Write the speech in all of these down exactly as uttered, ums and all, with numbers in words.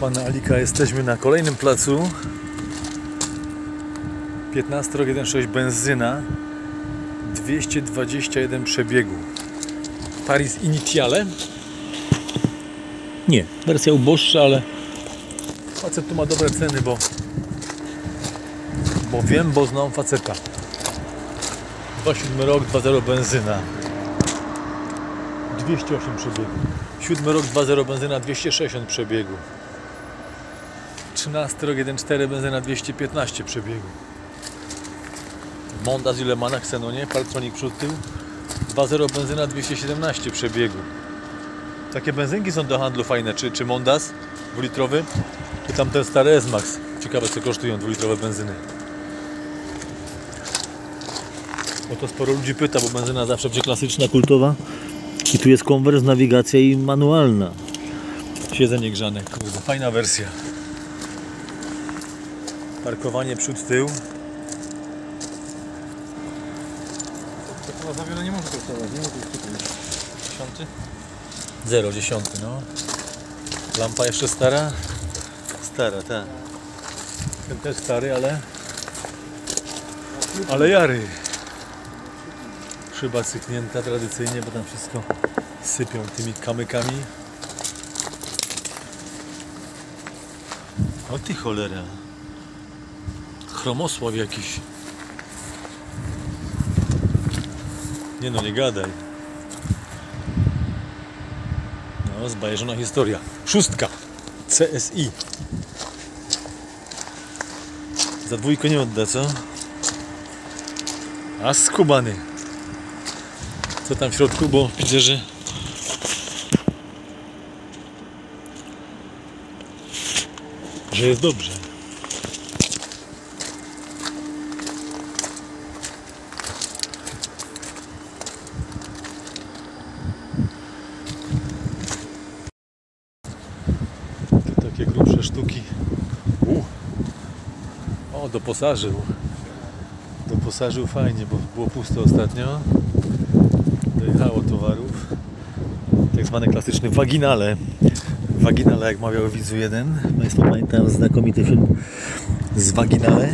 pana Alika jesteśmy na kolejnym placu. piętnaście rok jeden sześć benzyna, dwieście dwadzieścia jeden przebiegu. Paris Initiale. Nie, wersja uboższa, ale facet tu ma dobre ceny, bo bo wiem, bo znam faceta. dwa siódmy rok, dwa zero benzyna, dwieście osiem przebiegu. siódmy rok, dwa zero benzyna, dwieście sześćdziesiąt przebiegu. trzynasty rok, jeden cztery benzyna, dwieście piętnaście przebiegu. Monda z Ulemana, Xenonie, Parktronic przód tył, dwa zero benzyna, dwieście siedemnaście przebiegu. Takie benzynki są do handlu fajne, czy, czy Mondas dwulitrowy, czy tam ten stary S-Max. Ciekawe, co kosztują dwulitrowe benzyny. Bo to sporo ludzi pyta, bo benzyna zawsze będzie klasyczna, kultowa. I tu jest konwers, nawigacja i manualna. Siedzenie grzane, kurde, fajna wersja. Parkowanie przód tył. To za wiele nie może kosztować, nie? Dziesiąty? Zero, dziesiąty, no. Lampa jeszcze stara? Stara, tak. Ten też stary, ale... Ale jary. Szyba cyknięta tradycyjnie, bo tam wszystko sypią tymi kamykami. O ty cholera. Chromosław jakiś. Nie no, nie gadaj. No, zbajeżona historia. Szóstka. C S I. Za dwójkę nie odda, co? A skubany. Co tam w środku, bo widzę, że że jest dobrze. Te takie grubsze sztuki. U. O, doposażył. Doposażył fajnie, bo było pusto ostatnio. Dojechało towarów. Tak zwany klasyczny waginale. Waginale, jak mawiał Widzu jeden. Państwo pamiętają znakomity film z Waginale.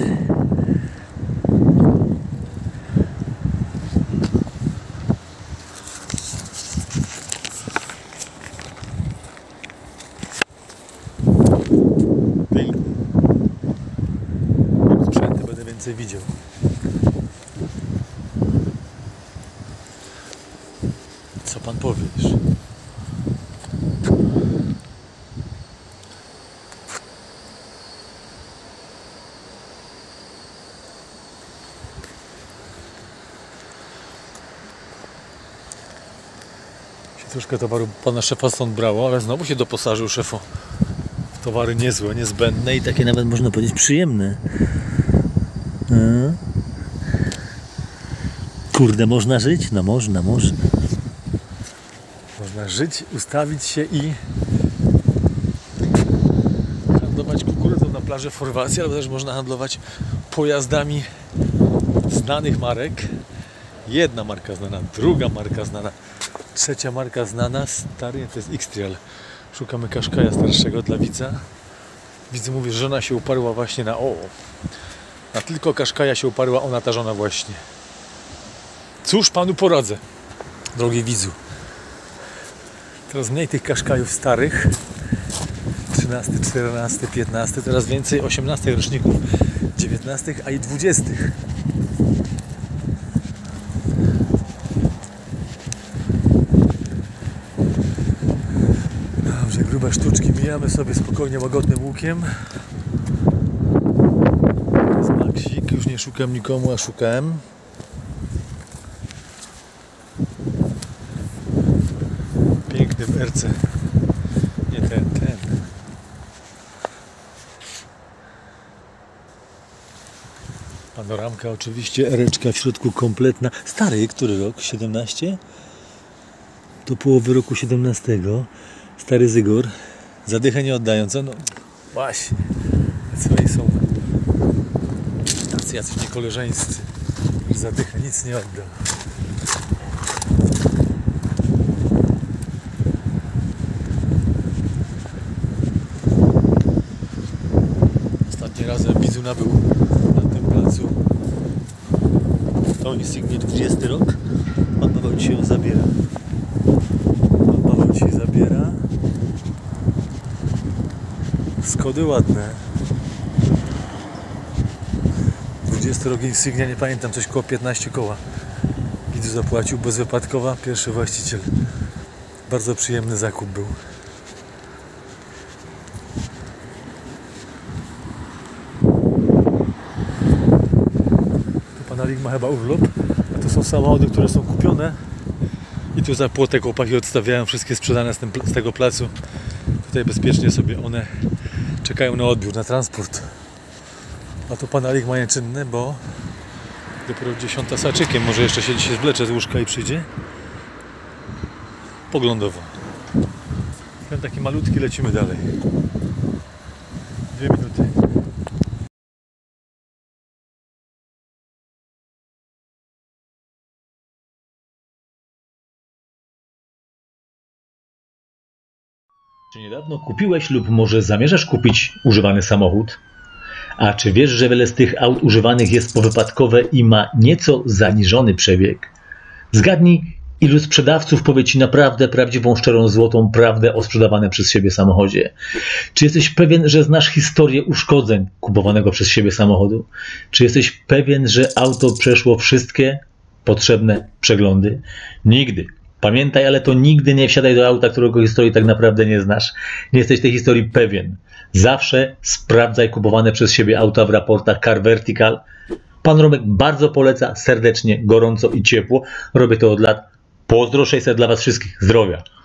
Piękny. Sprzęty będę więcej widział. Co pan powiesz? Troszkę towaru pana szefa stąd brało, ale znowu się doposażył szefo w towary niezłe, niezbędne i takie nawet można powiedzieć przyjemne. A? Kurde, można żyć? No można, można. Można żyć, ustawić się i handlować kukurydzą na plaży w Chorwacji, ale też można handlować pojazdami znanych marek. Jedna marka znana, druga marka znana, trzecia marka znana, stary, to jest X-Trail. Szukamy Qashqai'a starszego dla widza. Widz mówi, że żona się uparła właśnie na o. Na tylko Qashqai'a się uparła ona, ta żona właśnie. Cóż panu poradzę, drogi widzu. Teraz mniej tych Qashqaiów starych. trzynasty, czternasty, piętnasty. Teraz więcej osiemnastych roczników, dziewiętnastych, a i dwudziestych. Dobrze, grube sztuczki mijamy sobie spokojnie, łagodnym łukiem. To jest Maxik, już nie szukam nikomu, a szukałem. Piękny w R C. Nie ten, ten. Panoramka oczywiście, ereczka w środku kompletna. Stary, który rok? siedemnaście? Do połowy roku siedemnastego. Stary Zygor. Zadychę nie oddają, co? No właśnie. Tacy są tacy jacyś niekoleżeńscy. Zadychę nic nie oddał. nabył na tym placu tą Insignię dwudziesty rok. Pan Paweł dzisiaj ją zabiera. Pan Paweł dzisiaj zabiera. Skody ładne. dwudziesty rok Insignia, nie pamiętam, coś koło piętnaście koła. Widzę, zapłacił bezwypadkowa, pierwszy właściciel. Bardzo przyjemny zakup był. Tu pan Alik ma chyba urlop, a to są samochody, które są kupione. I tu za płotek chłopaki odstawiają wszystkie sprzedane z, tym, z tego placu. Tutaj bezpiecznie sobie one czekają na odbiór, na transport. A tu pan Alik ma nieczynny, bo dopiero dziesiąta z haczykiem. Może jeszcze się dzisiaj zwlecze z łóżka i przyjdzie. Poglądowo. Ten taki malutki, lecimy dalej. Dwie minuty. Czy niedawno kupiłeś lub może zamierzasz kupić używany samochód? A czy wiesz, że wiele z tych aut używanych jest powypadkowe i ma nieco zaniżony przebieg? Zgadnij, ilu sprzedawców powie Ci naprawdę prawdziwą, szczerą, złotą prawdę o sprzedawanym przez siebie samochodzie? Czy jesteś pewien, że znasz historię uszkodzeń kupowanego przez siebie samochodu? Czy jesteś pewien, że auto przeszło wszystkie potrzebne przeglądy? Nigdy. Pamiętaj, ale to nigdy nie wsiadaj do auta, którego historii tak naprawdę nie znasz. Nie jesteś tej historii pewien. Zawsze sprawdzaj kupowane przez siebie auta w raportach Car Vertical. Pan Romek bardzo poleca, serdecznie, gorąco i ciepło. Robię to od lat. Pozdro sześćset dla Was wszystkich. Zdrowia.